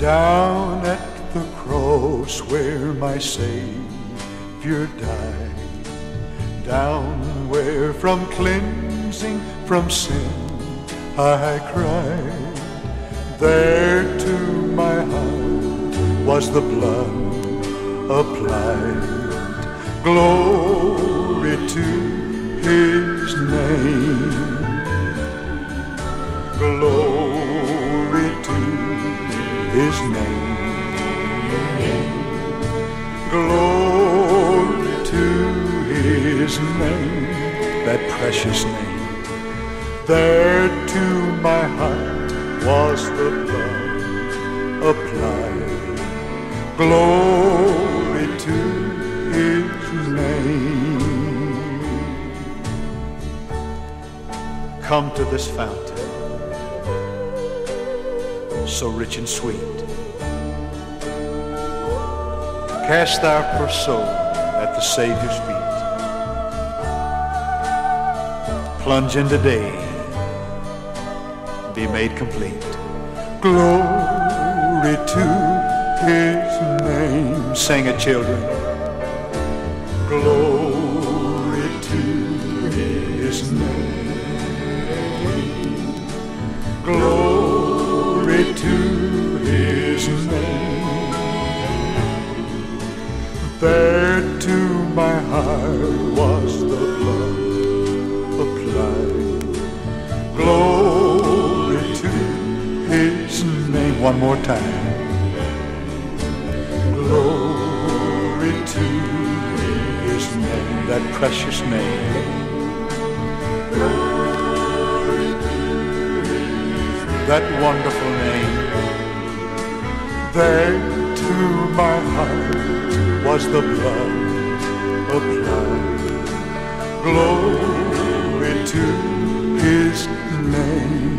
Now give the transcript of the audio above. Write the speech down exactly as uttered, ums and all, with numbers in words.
Down at the cross where my Savior died, down where from cleansing from sin I cried, there to my heart was the blood applied. Glory to His name, glory to His name, glory to His name, that precious name. There to my heart was the blood applied. Glory to His name. Come to this fountain, so rich and sweet. Cast our poor soul at the Savior's feet. Plunge into day, be made complete. Glory to His name. Sing it, children. Glory to His name. Glory to His name. There to my heart was the blood applied. Glory to His name. One more time. Glory to His name, that precious name. That wonderful name. There to my heart was the blood applied. Glory to His name.